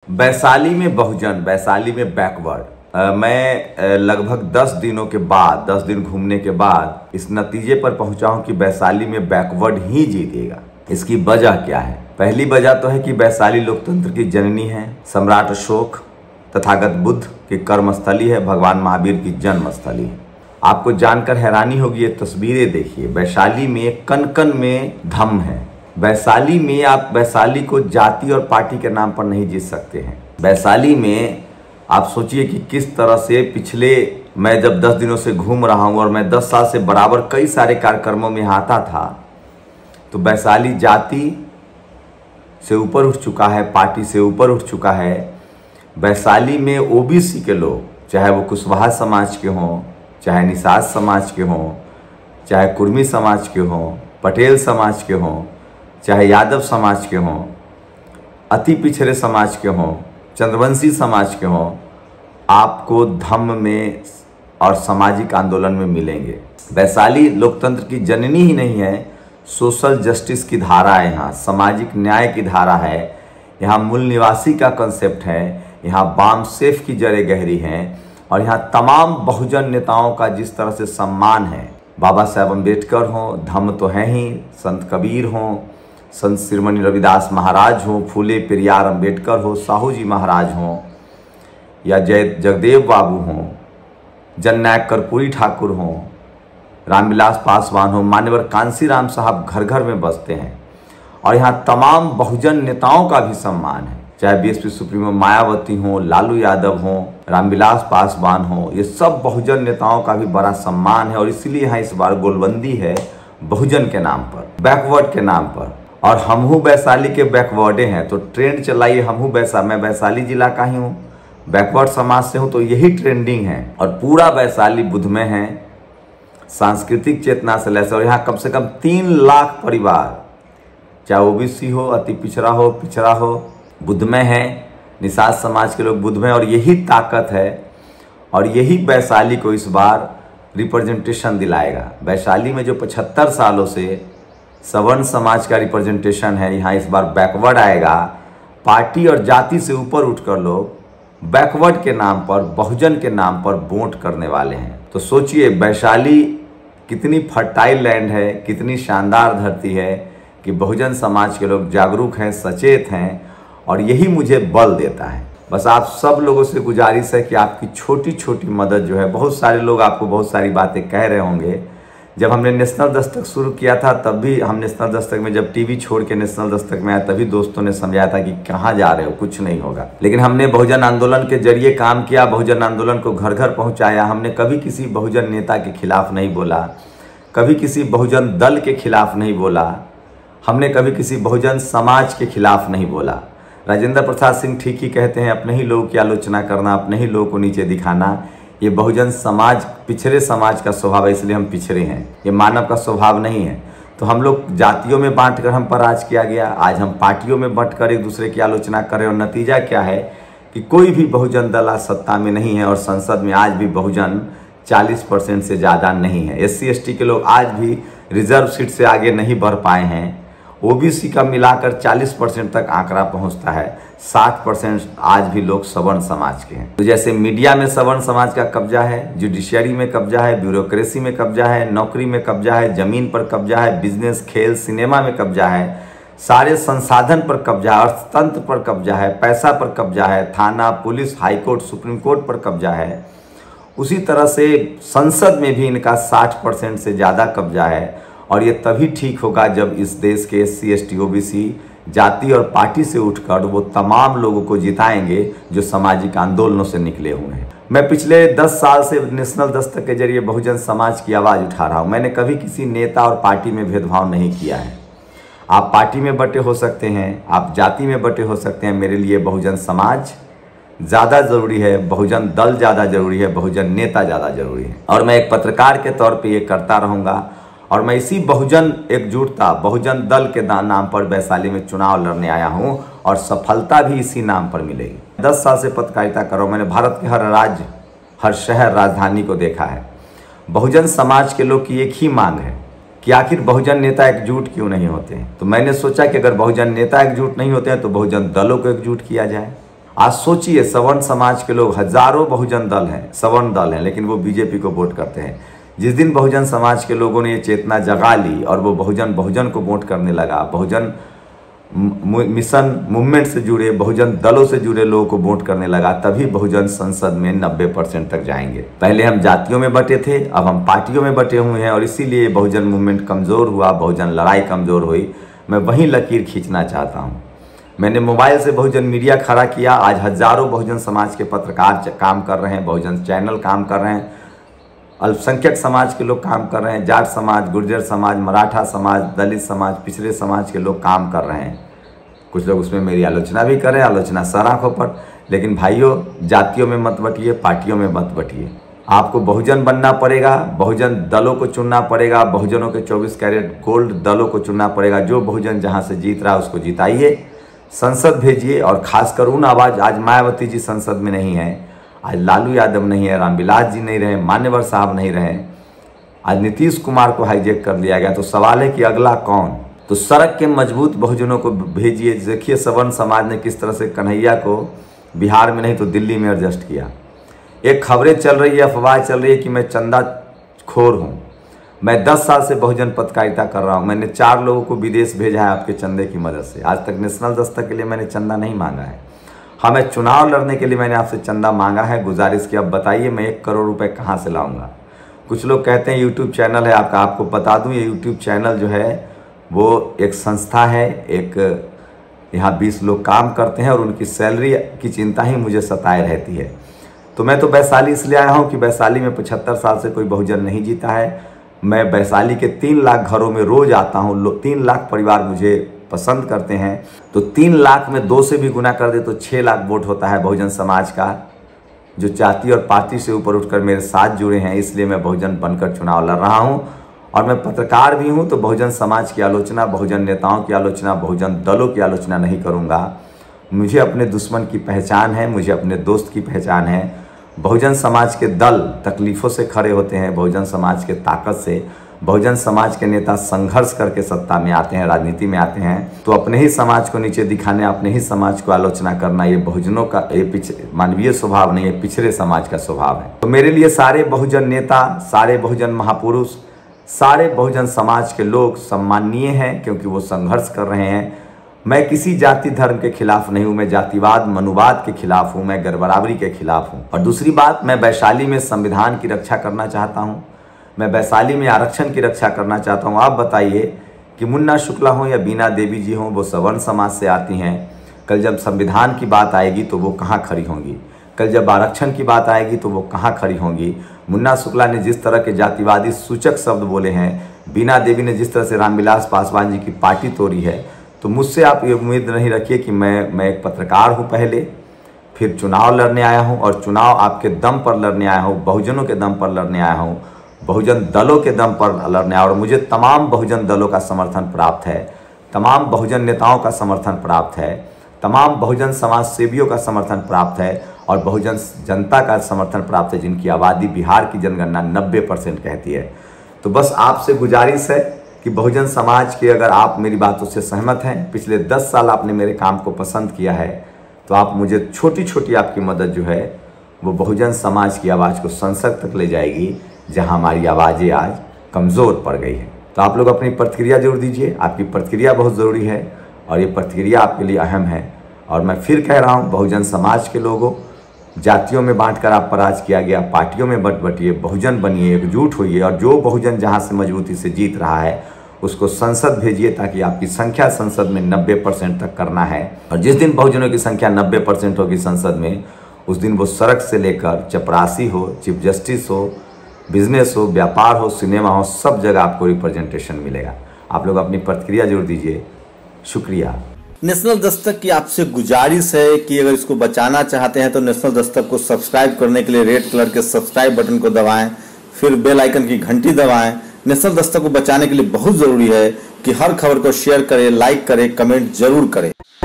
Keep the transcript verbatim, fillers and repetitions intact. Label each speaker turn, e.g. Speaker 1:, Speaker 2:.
Speaker 1: वैशाली में बहुजन, वैशाली में बैकवर्ड। मैं लगभग दस दिनों के बाद, दस दिन घूमने के बाद इस नतीजे पर पहुंचा हूं कि वैशाली में बैकवर्ड ही जीतेगा। इसकी वजह क्या है? पहली वजह तो है कि वैशाली लोकतंत्र की जननी है, सम्राट अशोक तथागत बुद्ध की कर्मस्थली है, भगवान महावीर की जन्मस्थली है। आपको जानकर हैरानी होगी, ये तस्वीरें देखिए। वैशाली में कन कन में धम्म है। वैशाली में आप वैशाली को जाति और पार्टी के नाम पर नहीं जीत सकते हैं। वैशाली में आप सोचिए कि किस तरह से पिछले, मैं जब दस दिनों से घूम रहा हूं और मैं दस साल से बराबर कई सारे कार्यक्रमों में आता था, तो वैशाली जाति से ऊपर उठ चुका है, पार्टी से ऊपर उठ चुका है। वैशाली में ओबीसी के लोग, चाहे वो कुशवाहा समाज के हों, चाहे निषाद समाज के हों, चाहे कुर्मी समाज के हों, पटेल समाज के हों, चाहे यादव समाज के हों, अति पिछड़े समाज के हों, चंद्रवंशी समाज के हों, आपको धम्म में और सामाजिक आंदोलन में मिलेंगे। वैशाली लोकतंत्र की जननी ही नहीं है, सोशल जस्टिस की धारा है, यहाँ सामाजिक न्याय की धारा है, यहाँ मूल निवासी का कंसेप्ट है, यहाँ बाम सेफ की जड़ें गहरी हैं और यहाँ तमाम बहुजन नेताओं का जिस तरह से सम्मान है। बाबा साहेब अम्बेडकर हों, धम्म तो हैं ही, संत कबीर हों, संत शिरोमणि रविदास महाराज हों, फूले पेरियार अम्बेडकर हो, साहू जी महाराज हों, या जय जगदेव बाबू हों, जननायक कर्पूरी ठाकुर हों, रामविलास पासवान हो, मान्यवर कांसीराम साहब घर घर में बसते हैं। और यहाँ तमाम बहुजन नेताओं का भी सम्मान है, चाहे बीएसपी सुप्रीमो मायावती हों, लालू यादव हों, रामविलास पासवान हों, ये सब बहुजन नेताओं का भी बड़ा सम्मान है। और इसीलिए यहाँ इस बार गोलबंदी है बहुजन के नाम पर, बैकवर्ड के नाम पर। और हमहू वैशाली के बैकवर्डे हैं, तो ट्रेंड चलाइए हमहू वैसा, मैं वैशाली जिला का ही हूँ, बैकवर्ड समाज से हूँ, तो यही ट्रेंडिंग है। और पूरा वैशाली बुद्धमय है, सांस्कृतिक चेतना से लैस। और यहाँ कम से कम तीन लाख परिवार, चाहे ओबीसी हो, अति पिछड़ा हो, पिछड़ा हो, बुद्धमय है, निषाद समाज के लोग बुद्धमय। और यही ताकत है और यही वैशाली को इस बार रिप्रेजेंटेशन दिलाएगा। वैशाली में जो पचहत्तर सालों से सवर्ण समाज का रिप्रेजेंटेशन है, यहाँ इस बार बैकवर्ड आएगा। पार्टी और जाति से ऊपर उठकर लोग बैकवर्ड के नाम पर, बहुजन के नाम पर वोट करने वाले हैं। तो सोचिए वैशाली कितनी फर्टाइल लैंड है, कितनी शानदार धरती है कि बहुजन समाज के लोग जागरूक हैं, सचेत हैं। और यही मुझे बल देता है। बस आप सब लोगों से गुजारिश है कि आपकी छोटी छोटी मदद जो है, बहुत सारे लोग आपको बहुत सारी बातें कह रहे होंगे। जब हमने नेशनल दस्तक शुरू किया था, तब भी हम नेशनल दस्तक में, जब टीवी छोड़ के नेशनल दस्तक में आया, तभी दोस्तों ने समझाया था कि कहाँ जा रहे हो, कुछ नहीं होगा। लेकिन हमने बहुजन आंदोलन के जरिए काम किया, बहुजन आंदोलन को घर घर पहुँचाया। हमने कभी किसी बहुजन नेता के खिलाफ नहीं बोला, कभी किसी बहुजन दल के खिलाफ नहीं बोला, हमने कभी किसी बहुजन समाज के खिलाफ नहीं बोला। राजेंद्र प्रसाद सिंह ठीक ही कहते हैं, अपने ही लोगों की आलोचना करना, अपने ही लोगों को नीचे दिखाना, ये बहुजन समाज, पिछड़े समाज का स्वभाव है, इसलिए हम पिछड़े हैं। ये मानव का स्वभाव नहीं है। तो हम लोग जातियों में बांटकर हम पर राज किया गया, आज हम पार्टियों में बंटकर एक दूसरे की आलोचना करें। और नतीजा क्या है कि कोई भी बहुजन दल आज सत्ता में नहीं है और संसद में आज भी बहुजन चालीस परसेंट से ज़्यादा नहीं है। एस सी एस टी के लोग आज भी रिजर्व सीट से आगे नहीं बढ़ पाए हैं। ओबीसी का मिलाकर चालीस परसेंट तक आंकड़ा पहुंचता है, साठ परसेंट आज भी लोग सवर्ण समाज के हैं। तो जैसे मीडिया में सवर्ण समाज का कब्जा है, जुडिशरी में कब्जा है, ब्यूरोक्रेसी में कब्जा है, नौकरी में कब्जा है, जमीन पर कब्जा है, बिजनेस, खेल, सिनेमा में कब्जा है, सारे संसाधन पर कब्जा है, अर्थतंत्र पर कब्जा है, पैसा पर कब्जा है, थाना, पुलिस, हाईकोर्ट, सुप्रीम कोर्ट पर कब्जा है। उसी तरह से संसद में भी इनका साठ परसेंट से ज़्यादा कब्जा है। और ये तभी ठीक होगा जब इस देश के S C S T O B C जाति और पार्टी से उठकर वो तमाम लोगों को जिताएंगे जो सामाजिक आंदोलनों से निकले हुए हैं। मैं पिछले दस साल से नेशनल दस्तक के जरिए बहुजन समाज की आवाज़ उठा रहा हूँ। मैंने कभी किसी नेता और पार्टी में भेदभाव नहीं किया है। आप पार्टी में बटे हो सकते हैं, आप जाति में बटे हो सकते हैं, मेरे लिए बहुजन समाज ज़्यादा ज़रूरी है, बहुजन दल ज़्यादा ज़रूरी है, बहुजन नेता ज़्यादा ज़रूरी है। और मैं एक पत्रकार के तौर पर ये करता रहूँगा। और मैं इसी बहुजन एकजुटता, बहुजन दल के नाम पर वैशाली में चुनाव लड़ने आया हूं और सफलता भी इसी नाम पर मिलेगी। दस साल से पत्रकारिता कर रहा हूं, मैंने भारत के हर राज्य, हर शहर, राजधानी को देखा है। बहुजन समाज के लोग की एक ही मांग है कि आखिर बहुजन नेता एकजुट क्यों नहीं होते हैं। तो मैंने सोचा कि अगर बहुजन नेता एकजुट नहीं होते हैं तो बहुजन दलों को एकजुट किया जाए। आज सोचिए, सवर्ण समाज के लोग, हजारों बहुजन दल हैं, सवर्ण दल हैं, लेकिन वो बीजेपी को वोट करते हैं। जिस दिन बहुजन समाज के लोगों ने ये चेतना जगा ली और वो बहुजन बहुजन को वोट करने लगा, बहुजन मिशन मूवमेंट से जुड़े, बहुजन दलों से जुड़े लोगों को वोट करने लगा, तभी बहुजन संसद में नब्बे परसेंट तक जाएंगे। पहले हम जातियों में बटे थे, अब हम पार्टियों में बटे हुए हैं और इसीलिए बहुजन मूवमेंट कमज़ोर हुआ, बहुजन लड़ाई कमज़ोर हुई। मैं वही लकीर खींचना चाहता हूँ। मैंने मोबाइल से बहुजन मीडिया खड़ा किया। आज हजारों बहुजन समाज के पत्रकार काम कर रहे हैं, बहुजन चैनल काम कर रहे हैं, अल्पसंख्यक समाज के लोग काम कर रहे हैं, जाट समाज, गुर्जर समाज, मराठा समाज, दलित समाज, पिछड़े समाज के लोग काम कर रहे हैं। कुछ लोग उसमें मेरी आलोचना भी करें, आलोचना सर आंखों पर। लेकिन भाइयों, जातियों में मत बटिए, पार्टियों में मत बटिए। आपको बहुजन बनना पड़ेगा, बहुजन दलों को चुनना पड़ेगा, बहुजनों के चौबीस कैरेट गोल्ड दलों को चुनना पड़ेगा। जो बहुजन जहाँ से जीत रहा है उसको जिताइए, संसद भेजिए। और खासकर उन आवाज़, आज मायावती जी संसद में नहीं है, आज लालू यादव नहीं है, रामविलास जी नहीं रहे, मान्यवर साहब नहीं रहे, आज नीतीश कुमार को हाईजैक कर लिया गया। तो सवाल है कि अगला कौन? तो सड़क के मजबूत बहुजनों को भेजिए। देखिए सवर्ण समाज ने किस तरह से कन्हैया को बिहार में नहीं तो दिल्ली में एडजस्ट किया। एक खबरें चल रही है, अफवाह चल रही है कि मैं चंदा खोर हूँ। मैं दस साल से बहुजन पत्रकारिता कर रहा हूँ। मैंने चार लोगों को विदेश भेजा है आपके चंदे की मदद से। आज तक नेशनल दस्तक के लिए मैंने चंदा नहीं मांगा है। हाँ, मैं चुनाव लड़ने के लिए मैंने आपसे चंदा मांगा है, गुजारिश की। अब बताइए मैं एक करोड़ रुपए कहाँ से लाऊंगा? कुछ लोग कहते हैं यूट्यूब चैनल है आपका। आपको बता दूं, ये यूट्यूब चैनल जो है वो एक संस्था है, एक यहाँ बीस लोग काम करते हैं और उनकी सैलरी की चिंता ही मुझे सताए रहती है। तो मैं तो वैशाली इसलिए आया हूँ कि वैशाली में पचहत्तर साल से कोई बहुजन नहीं जीता है। मैं वैशाली के तीन लाख घरों में रोज आता हूँ। तीन लाख परिवार मुझे पसंद करते हैं। तो तीन लाख में दो से भी गुना कर दे तो छः लाख वोट होता है बहुजन समाज का, जो जाति और पार्टी से ऊपर उठकर मेरे साथ जुड़े हैं। इसलिए मैं बहुजन बनकर चुनाव लड़ रहा हूँ और मैं पत्रकार भी हूँ। तो बहुजन समाज की आलोचना, बहुजन नेताओं की आलोचना, बहुजन दलों की आलोचना नहीं करूँगा। मुझे अपने दुश्मन की पहचान है, मुझे अपने दोस्त की पहचान है। बहुजन समाज के दल तकलीफ़ों से खड़े होते हैं, बहुजन समाज के ताकत से। बहुजन समाज के नेता संघर्ष करके सत्ता में आते हैं, राजनीति में आते हैं। तो अपने ही समाज को नीचे दिखाने, अपने ही समाज को आलोचना करना, ये बहुजनों का, ये पिछड़े मानवीय स्वभाव नहीं, ये पिछड़े समाज का स्वभाव है। तो मेरे लिए सारे बहुजन नेता, सारे बहुजन महापुरुष, सारे बहुजन समाज के लोग सम्माननीय हैं, क्योंकि वो संघर्ष कर रहे हैं। मैं किसी जाति धर्म के खिलाफ नहीं हूँ, मैं जातिवाद मनुवाद के खिलाफ हूँ, मैं गैरबराबरी के खिलाफ हूँ। और दूसरी बात, मैं वैशाली में संविधान की रक्षा करना चाहता हूँ, मैं वैशाली में आरक्षण की रक्षा करना चाहता हूँ। आप बताइए कि मुन्ना शुक्ला हो या बीना देवी जी हों, वो सवर्ण समाज से आती हैं। कल जब संविधान की बात आएगी तो वो कहाँ खड़ी होंगी? कल जब आरक्षण की बात आएगी तो वो कहाँ खड़ी होंगी? मुन्ना शुक्ला ने जिस तरह के जातिवादी सूचक शब्द बोले हैं, बीना देवी ने जिस तरह से रामविलास पासवान जी की पार्टी तोड़ी है, तो मुझसे आप ये उम्मीद नहीं रखिए कि मैं मैं एक पत्रकार हूँ, पहले फिर चुनाव लड़ने आया हूँ और चुनाव आपके दम पर लड़ने आया हूँ, बहुजनों के दम पर लड़ने आया हूँ, बहुजन दलों के दम पर लड़ने आया। और मुझे तमाम बहुजन दलों का समर्थन प्राप्त है, तमाम बहुजन नेताओं का समर्थन प्राप्त है, तमाम बहुजन समाज सेवियों का समर्थन प्राप्त है और बहुजन जनता का समर्थन प्राप्त है, जिनकी आबादी बिहार की जनगणना नब्बे परसेंट कहती है। तो बस आपसे गुजारिश है कि बहुजन समाज के, अगर आप मेरी बातों से सहमत हैं, पिछले दस साल आपने मेरे काम को पसंद किया है, तो आप मुझे छोटी छोटी आपकी मदद जो है वो बहुजन समाज की आवाज़ को संसद तक ले जाएगी, जहां हमारी आवाज़ें आज कमज़ोर पड़ गई हैं। तो आप लोग अपनी प्रतिक्रिया जरूर दीजिए, आपकी प्रतिक्रिया बहुत ज़रूरी है और ये प्रतिक्रिया आपके लिए अहम है। और मैं फिर कह रहा हूँ, बहुजन समाज के लोगों, जातियों में बांटकर आप पर राज किया गया, पार्टियों में बट बटिए, बहुजन बनिए, एकजुट होइए और जो बहुजन जहाँ से मजबूती से जीत रहा है उसको संसद भेजिए, ताकि आपकी संख्या संसद में नब्बे परसेंट तक करना है। और जिस दिन बहुजनों की संख्या नब्बे परसेंट होगी संसद में, उस दिन वो सड़क से लेकर चपरासी हो, चीफ जस्टिस हो, बिजनेस हो, व्यापार हो, सिनेमा हो, सब जगह आपको रिप्रेजेंटेशन मिलेगा। आप लोग अपनी प्रतिक्रिया जरूर दीजिए। शुक्रिया।
Speaker 2: नेशनल दस्तक की आपसे गुजारिश है कि अगर इसको बचाना चाहते हैं तो नेशनल दस्तक को सब्सक्राइब करने के लिए रेड कलर के सब्सक्राइब बटन को दबाएं, फिर बेल आइकन की घंटी दबाएं। नेशनल दस्तक को बचाने के लिए बहुत ज़रूरी है कि हर खबर को शेयर करें, लाइक करें, कमेंट जरूर करें।